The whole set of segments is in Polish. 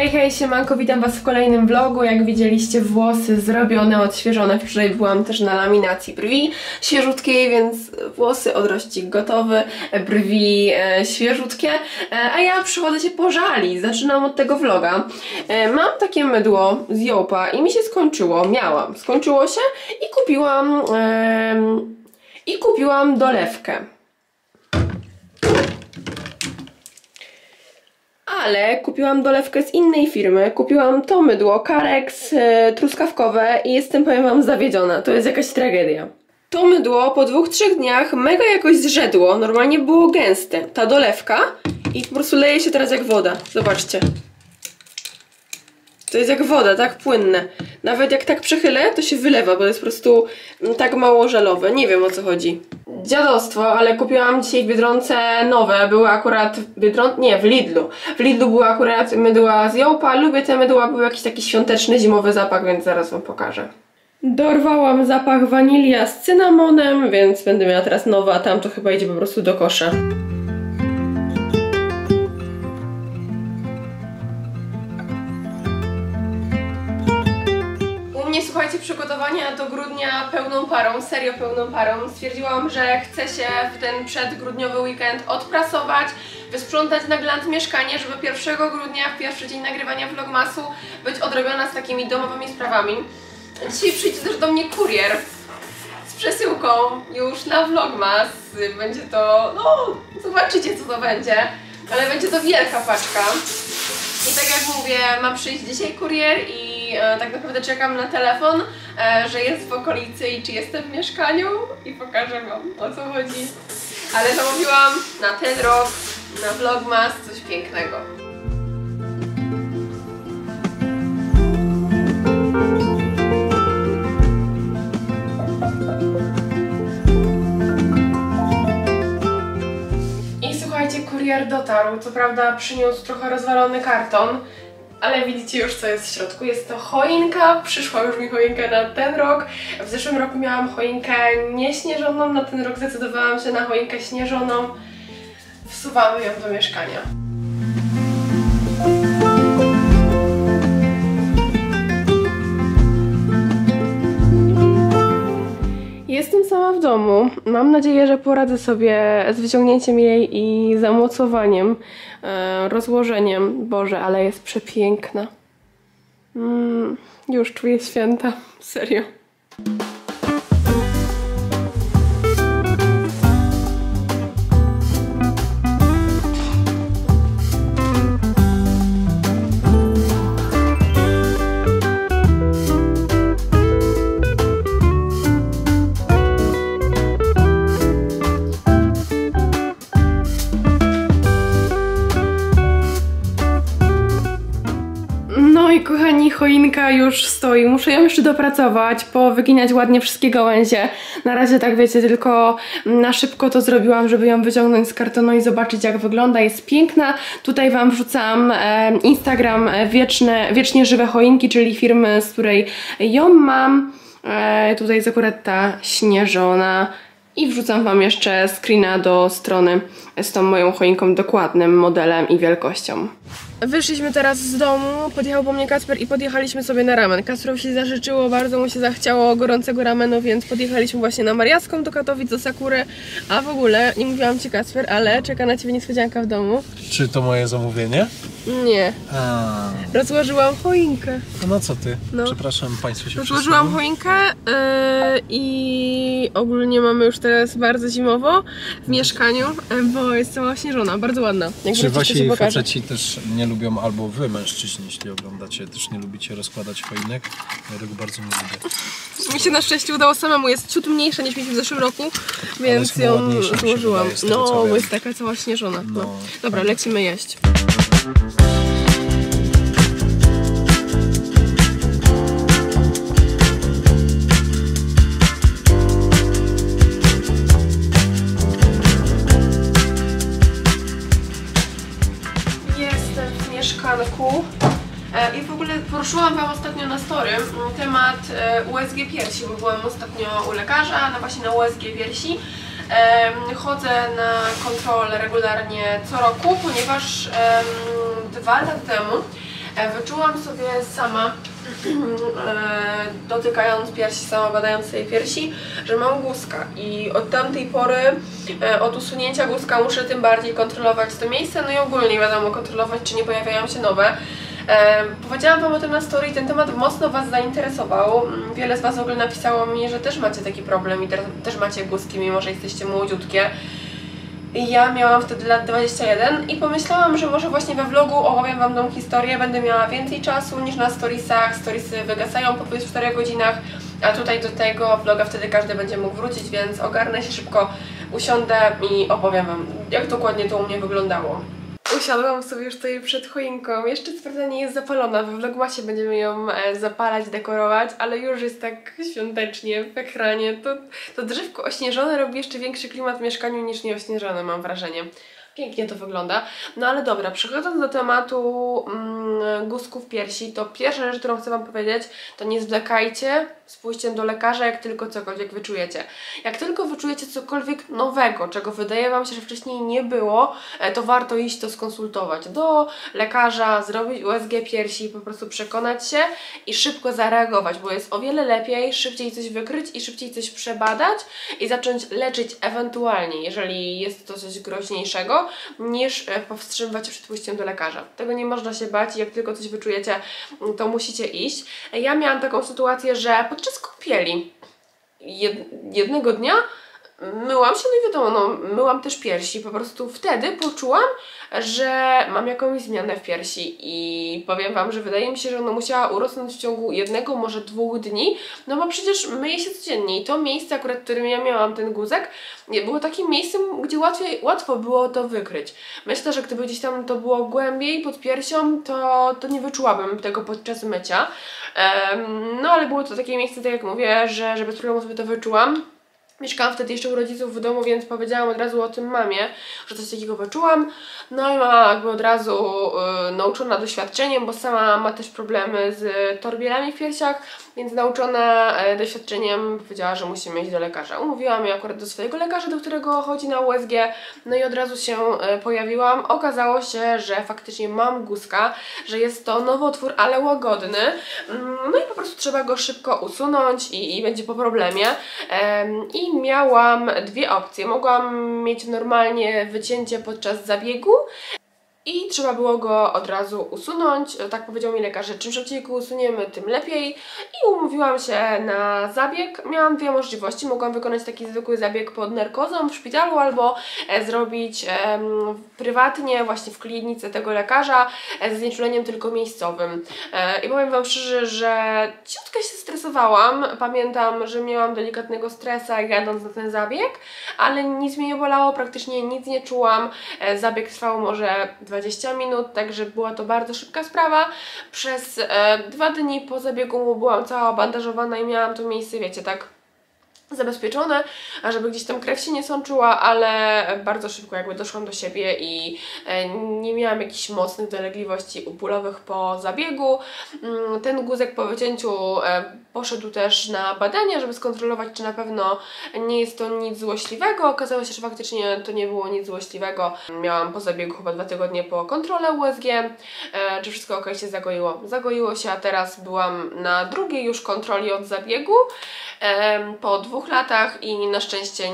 Hej, hej, siemanko, witam was w kolejnym vlogu. Jak widzieliście, włosy zrobione, odświeżone. Wczoraj byłam też na laminacji brwi świeżutkiej, więc włosy, odrościk gotowy, brwi świeżutkie. A ja przychodzę się pożalić, zaczynam od tego vloga. Mam takie mydło z Jołpa i mi się skończyło, skończyło się i kupiłam dolewkę. Ale kupiłam dolewkę z innej firmy, kupiłam to mydło Carex truskawkowe i jestem, powiem wam, zawiedziona. To jest jakaś tragedia. To mydło po 2-3 dniach mega jakoś zrzedło, normalnie było gęste. Ta dolewka i po prostu leje się teraz jak woda. Zobaczcie. To jest jak woda, tak płynne. Nawet jak tak przechylę, to się wylewa, bo to jest po prostu tak mało żelowe. Nie wiem, o co chodzi. Dziadostwo, ale kupiłam dzisiaj w Biedronce nowe. Były akurat w Lidlu. W Lidlu były akurat mydła z Jołpa. Lubię te mydła, był jakiś taki świąteczny, zimowy zapach, więc zaraz wam pokażę. Dorwałam zapach wanilia z cynamonem, więc będę miała teraz nowe, a tam to chyba idzie po prostu do kosza. Słuchajcie, przygotowania do grudnia pełną parą, serio pełną parą. Stwierdziłam, że chcę się w ten przedgrudniowy weekend odprasować, wysprzątać na glant mieszkanie, żeby 1 grudnia, w pierwszy dzień nagrywania vlogmasu, być odrobiona z takimi domowymi sprawami. Dzisiaj przyjdzie też do mnie kurier z przesyłką już na vlogmas. Będzie to, no zobaczycie, co to będzie, ale będzie to wielka paczka. I tak jak mówię, ma przyjść dzisiaj kurier i tak naprawdę czekam na telefon, że jest w okolicy i czy jestem w mieszkaniu i pokażę wam, o co chodzi. Ale zamówiłam na ten rok, na vlogmas, coś pięknego. Kurier dotarł, co prawda przyniósł trochę rozwalony karton, ale widzicie już, co jest w środku. Jest to choinka, przyszła już mi choinka na ten rok. W zeszłym roku miałam choinkę nieśnieżoną, na ten rok zdecydowałam się na choinkę śnieżoną. Wsuwamy ją do mieszkania. Jestem sama w domu. Mam nadzieję, że poradzę sobie z wyciągnięciem jej i zamocowaniem, rozłożeniem. Boże, ale jest przepiękna. Już czuję święta. Serio. Kochani, choinka już stoi. Muszę ją jeszcze dopracować, powyginać ładnie wszystkie gałęzie. Na razie tak wiecie, tylko na szybko to zrobiłam, żeby ją wyciągnąć z kartonu i zobaczyć, jak wygląda. Jest piękna. Tutaj wam wrzucam Instagram Wiecznie Żywe Choinki, czyli firmy, z której ją mam. Tutaj jest akurat ta śnieżona. I wrzucam wam jeszcze screena do strony z tą moją choinką, dokładnym modelem i wielkością. Wyszliśmy teraz z domu, podjechał po mnie Kacper i podjechaliśmy sobie na ramen. Kacperowi się zażyczyło, bardzo mu się zachciało gorącego ramenu, więc podjechaliśmy właśnie na Mariacką do Katowic, do Sakury. A w ogóle, nie mówiłam ci, Kacper, ale czeka na ciebie niespodzianka w domu. Czy to moje zamówienie? Nie. Rozłożyłam choinkę. No co ty? No. Przepraszam, państwo się rozłożyłam choinkę i ogólnie mamy już teraz bardzo zimowo w mieszkaniu, bo jest cała śnieżona, bardzo ładna. Czy wasi faceci też nie lubią, albo wy mężczyźni, jeśli oglądacie, też nie lubicie rozkładać choinek? Ja tego bardzo nie lubię. Mi się na szczęście udało samemu, jest ciut mniejsza niż mieliśmy w zeszłym roku, więc ją złożyłam. No, bo jest taka cała śnieżona. No. Dobra, lecimy jeść. Jestem w mieszkanku i w ogóle poruszyłam wam ostatnio na story temat USG piersi, bo byłam ostatnio u lekarza, właśnie na USG piersi. Chodzę na kontrolę regularnie co roku, ponieważ 2 lata temu Wyczułam sobie sama, dotykając piersi, sama badając sobie piersi, że mam guzka i od tamtej pory, od usunięcia guzka muszę tym bardziej kontrolować to miejsce, no i ogólnie wiadomo, kontrolować, czy nie pojawiają się nowe. Powiedziałam Wam o tym na story i ten temat mocno Was zainteresował. Wiele z Was w ogóle napisało mi, że też macie taki problem i też macie guzki, mimo że jesteście młodziutkie. Ja miałam wtedy lat 21 i pomyślałam, że może właśnie we vlogu opowiem Wam tą historię, będę miała więcej czasu niż na storiesach. Storiesy wygasają po 24 godzinach, a tutaj do tego vloga wtedy każdy będzie mógł wrócić, więc ogarnę się szybko, usiądę i opowiem Wam, jak dokładnie to u mnie wyglądało. Usiadłam sobie już tutaj przed choinką. Jeszcze co prawda nie jest zapalona, we vlogmasie będziemy ją zapalać, dekorować, ale już jest tak świątecznie w ekranie. To drzewko ośnieżone robi jeszcze większy klimat w mieszkaniu niż nieośnieżone, mam wrażenie. Pięknie to wygląda. No ale dobra, przechodząc do tematu guzków piersi, to pierwsza rzecz, którą chcę Wam powiedzieć, to nie zwlekajcie z pójściem do lekarza, jak tylko cokolwiek wyczujecie. Jak tylko wyczujecie cokolwiek nowego, czego wydaje Wam się, że wcześniej nie było, to warto iść to skonsultować do lekarza, zrobić USG piersi i po prostu przekonać się i szybko zareagować, bo jest o wiele lepiej szybciej coś wykryć i szybciej coś przebadać i zacząć leczyć ewentualnie, jeżeli jest to coś groźniejszego, niż powstrzymywać się przed pójściem do lekarza. Tego nie można się bać i jak tylko coś wyczujecie, to musicie iść. Ja miałam taką sytuację, że podczas kąpieli jednego dnia myłam się, no i wiadomo, no, myłam też piersi. Po prostu wtedy poczułam, że mam jakąś zmianę w piersi i powiem Wam, że wydaje mi się, że ona musiała urosnąć w ciągu 1, może 2 dni, no bo przecież myję się codziennie i to miejsce, akurat w którym ja miałam ten guzek, było takim miejscem, gdzie łatwo było to wykryć. Myślę, że gdyby gdzieś tam to było głębiej pod piersią, to nie wyczułabym tego podczas mycia. No ale było to takie miejsce, tak jak mówię, że bez problemu sobie to wyczułam. Mieszkałam wtedy jeszcze u rodziców w domu, więc powiedziałam od razu o tym mamie, że coś takiego wyczułam. No i mama jakby od razu nauczona doświadczeniem, bo sama ma też problemy z torbielami w piersiach, więc nauczona doświadczeniem powiedziała, że musimy iść do lekarza. Umówiłam ją akurat do swojego lekarza, do którego chodzi na USG, no i od razu się pojawiłam. Okazało się, że faktycznie mam guzka, że jest to nowotwór, ale łagodny. No i po prostu trzeba go szybko usunąć i będzie po problemie. I miałam 2 opcje. Mogłam mieć normalnie wycięcie podczas zabiegu i trzeba było go od razu usunąć. Tak powiedział mi lekarz, że czym szybciej go usuniemy, tym lepiej. I umówiłam się na zabieg. Miałam 2 możliwości. Mogłam wykonać taki zwykły zabieg pod narkozą w szpitalu albo zrobić prywatnie, właśnie w klinice tego lekarza, ze znieczuleniem tylko miejscowym. I powiem Wam szczerze, że ciutkę się stresowałam. Pamiętam, że miałam delikatnego stresa jadąc na ten zabieg, ale nic mnie nie bolało, praktycznie nic nie czułam. Zabieg trwał może 20 minut, także była to bardzo szybka sprawa. Przez 2 dni po zabiegu byłam cała bandażowana i miałam to miejsce, wiecie, tak zabezpieczone, a żeby gdzieś tam krew się nie sączyła, ale bardzo szybko jakby doszłam do siebie i nie miałam jakichś mocnych dolegliwości bólowych po zabiegu. Ten guzek po wycięciu poszedł też na badania, żeby skontrolować, czy na pewno nie jest to nic złośliwego. Okazało się, że faktycznie to nie było nic złośliwego. Miałam po zabiegu chyba 2 tygodnie po kontrolę USG, czy wszystko ok się zagoiło. Zagoiło się, a teraz byłam na drugiej już kontroli od zabiegu po 2 latach i na szczęście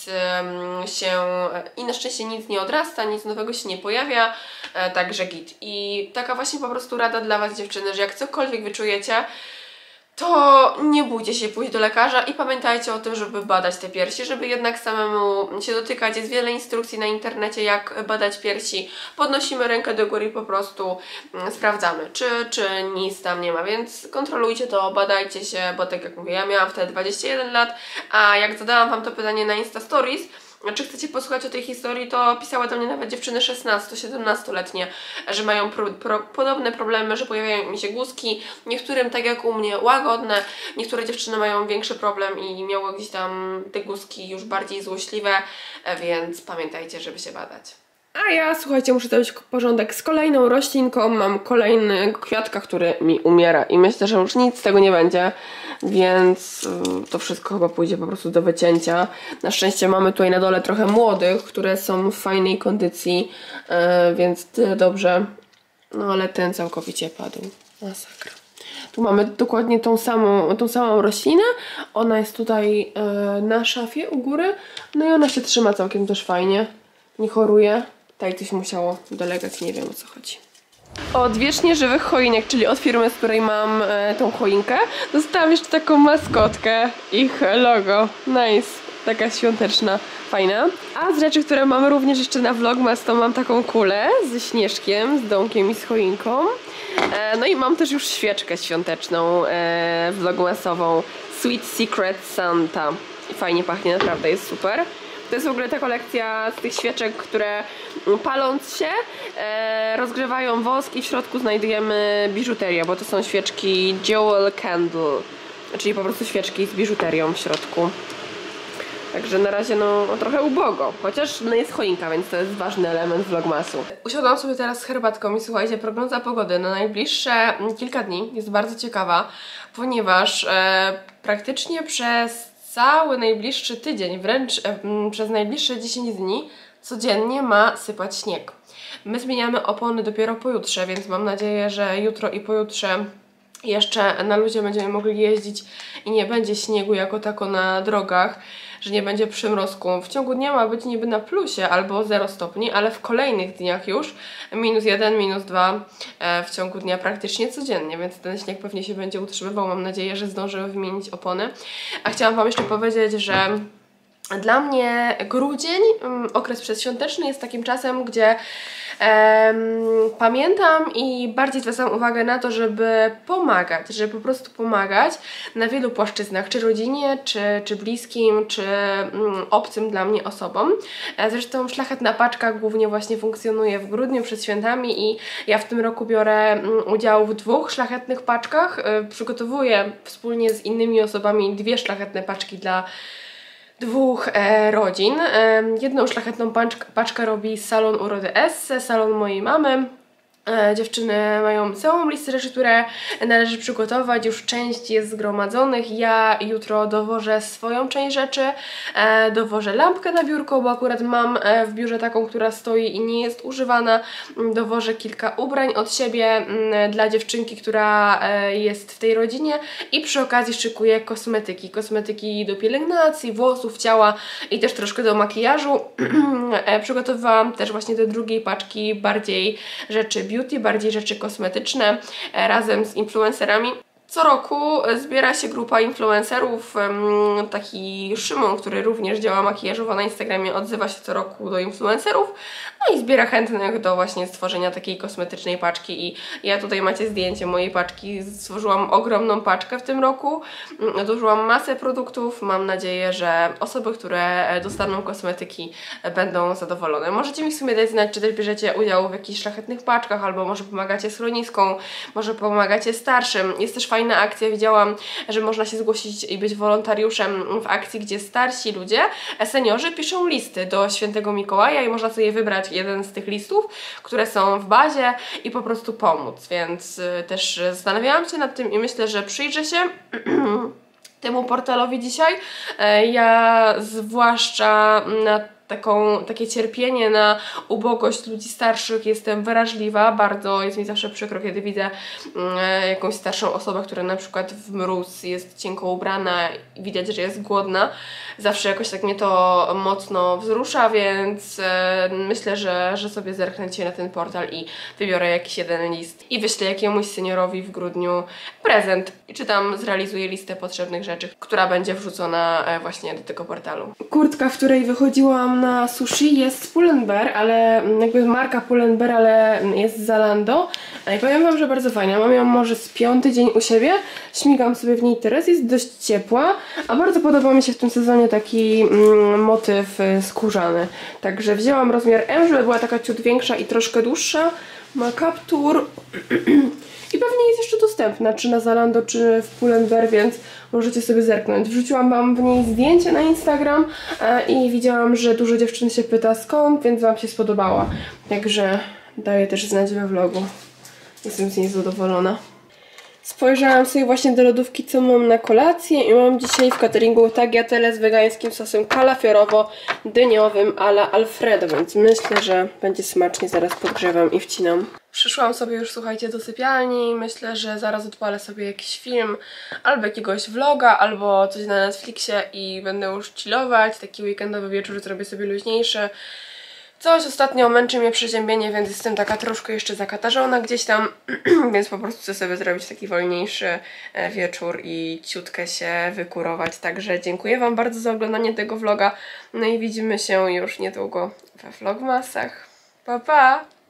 nic nie odrasta, nic nowego się nie pojawia, także git. I taka właśnie po prostu rada dla Was, dziewczyny, że jak cokolwiek wyczujecie, to nie bójcie się pójść do lekarza i pamiętajcie o tym, żeby badać te piersi, żeby jednak samemu się dotykać. Jest wiele instrukcji na internecie, jak badać piersi. Podnosimy rękę do góry i po prostu sprawdzamy, czy nic tam nie ma, więc kontrolujcie to, badajcie się, bo tak jak mówię, ja miałam wtedy 21 lat, a jak zadałam Wam to pytanie na Insta Stories, czy chcecie posłuchać o tej historii, to pisały do mnie nawet dziewczyny 16-17-letnie, że mają podobne problemy, że pojawiają mi się guzki, niektórym tak jak u mnie łagodne, niektóre dziewczyny mają większy problem i miały gdzieś tam te guzki już bardziej złośliwe, więc pamiętajcie, żeby się badać. A ja, słuchajcie, muszę zrobić porządek z kolejną roślinką. Mam kolejny kwiatka, który mi umiera i myślę, że już nic z tego nie będzie, więc to wszystko chyba pójdzie po prostu do wycięcia. Na szczęście mamy tutaj na dole trochę młodych, które są w fajnej kondycji, więc tyle dobrze. No ale ten całkowicie padł. Masakra. Tu mamy dokładnie tą samą roślinę. Ona jest tutaj na szafie u góry. No i ona się trzyma całkiem też fajnie. Nie choruje. Tak coś musiało dolegać, nie wiem o co chodzi. Od wiecznie żywych choinek, czyli od firmy, z której mam tą choinkę, dostałam jeszcze taką maskotkę, ich logo. Nice, taka świąteczna, fajna. A z rzeczy, które mamy również jeszcze na Vlogmas, to mam taką kulę ze śnieżkiem, z domkiem i z choinką. No i mam też już świeczkę świąteczną, vlogmasową, Sweet Secret Santa. I fajnie pachnie, naprawdę jest super. To jest w ogóle ta kolekcja z tych świeczek, które paląc się rozgrzewają wosk i w środku znajdujemy biżuterię, bo to są świeczki Jewel Candle, czyli po prostu świeczki z biżuterią w środku. Także na razie no trochę ubogo, chociaż no jest choinka, więc to jest ważny element vlogmasu. Usiadłam sobie teraz z herbatką i słuchajcie, prognoza pogody na najbliższe kilka dni jest bardzo ciekawa, ponieważ praktycznie przez cały najbliższy tydzień, wręcz przez najbliższe 10 dni codziennie ma sypać śnieg. My zmieniamy opony dopiero pojutrze, więc mam nadzieję, że jutro i pojutrze jeszcze na luzie będziemy mogli jeździć i nie będzie śniegu jako tako na drogach, że nie będzie przymrozku. W ciągu dnia ma być niby na plusie albo 0 stopni, ale w kolejnych dniach już -1, -2 w ciągu dnia praktycznie codziennie, więc ten śnieg pewnie się będzie utrzymywał. Mam nadzieję, że zdążymy wymienić opony. A chciałam Wam jeszcze powiedzieć, że dla mnie grudzień, okres przedświąteczny, jest takim czasem, gdzie pamiętam i bardziej zwracam uwagę na to, żeby pomagać, żeby po prostu pomagać na wielu płaszczyznach, czy rodzinie, czy bliskim, czy obcym dla mnie osobom. Zresztą Szlachetna Paczka głównie właśnie funkcjonuje w grudniu przed świętami i ja w tym roku biorę udział w 2 szlachetnych paczkach. Przygotowuję wspólnie z innymi osobami 2 szlachetne paczki dla 2 rodzin. Jedną szlachetną paczkę robi salon Urody Esse, salon mojej mamy. Dziewczyny mają całą listę rzeczy, które należy przygotować, już część jest zgromadzonych. Ja jutro dowożę swoją część rzeczy, dowożę lampkę na biurko, bo akurat mam w biurze taką, która stoi i nie jest używana. Dowożę kilka ubrań od siebie dla dziewczynki, która jest w tej rodzinie i przy okazji szykuję kosmetyki do pielęgnacji, włosów, ciała i też troszkę do makijażu. Przygotowywałam też właśnie do drugiej paczki bardziej rzeczy beauty, bardziej rzeczy kosmetyczne razem z influencerami. Co roku zbiera się grupa influencerów, taki Szymon, który również działa makijażowo na Instagramie, odzywa się co roku do influencerów, no i zbiera chętnych do właśnie stworzenia takiej kosmetycznej paczki i ja tutaj macie zdjęcie mojej paczki, stworzyłam ogromną paczkę w tym roku, dołożyłam masę produktów, mam nadzieję, że osoby, które dostaną kosmetyki będą zadowolone. Możecie mi w sumie dać znać, czy też bierzecie udział w jakichś szlachetnych paczkach, albo może pomagacie schroniskom, może pomagacie starszym. Jest też fajna akcja, widziałam, że można się zgłosić i być wolontariuszem w akcji, gdzie starsi ludzie, seniorzy piszą listy do Świętego Mikołaja i można sobie wybrać jeden z tych listów, które są w bazie i po prostu pomóc, więc też zastanawiałam się nad tym i myślę, że przyjrzę się temu portalowi dzisiaj. Ja zwłaszcza na takie cierpienie, na ubogość ludzi starszych jestem wrażliwa, bardzo jest mi zawsze przykro, kiedy widzę jakąś starszą osobę, która na przykład w mróz jest cienko ubrana i widać, że jest głodna. Zawsze jakoś tak mnie to mocno wzrusza, więc myślę, że sobie zerknę dzisiaj na ten portal i wybiorę jakiś jeden list i wyślę jakiemuś seniorowi w grudniu prezent. Czy tam zrealizuję listę potrzebnych rzeczy, która będzie wrzucona właśnie do tego portalu. Kurtka, w której wychodziłam na sushi, jest Pull&Bear, ale jakby marka Pull&Bear, ale jest z Zalando. I powiem Wam, że bardzo fajna. Mam ją może z 5. dzień u siebie. Śmigam sobie w niej teraz, jest dość ciepła, a bardzo podoba mi się w tym sezonie taki motyw skórzany. Także wzięłam rozmiar M, żeby była taka ciut większa i troszkę dłuższa. Ma kaptur i pewnie jest jeszcze dostępna, czy na Zalando, czy w Pull&Bear, więc możecie sobie zerknąć. Wrzuciłam Wam w niej zdjęcie na Instagram i widziałam, że dużo dziewczyn się pyta skąd, więc Wam się spodobała. Także daję też znać we vlogu. Jestem z niej zadowolona. Spojrzałam sobie właśnie do lodówki, co mam na kolację i mam dzisiaj w cateringu tagliatelle z wegańskim sosem kalafiorowo-dyniowym a la Alfredo, więc myślę, że będzie smacznie. Zaraz podgrzewam i wcinam. Przyszłam sobie już, słuchajcie, do sypialni. Myślę, że zaraz odpalę sobie jakiś film, albo jakiegoś vloga, albo coś na Netflixie i będę już chillować. Taki weekendowy wieczór zrobię sobie luźniejszy. Coś ostatnio męczy mnie przeziębienie, więc jestem taka troszkę jeszcze zakatarzona gdzieś tam, więc po prostu chcę sobie zrobić taki wolniejszy wieczór i ciutkę się wykurować. Także dziękuję Wam bardzo za oglądanie tego vloga. No i widzimy się już niedługo we vlogmasach. Pa, pa!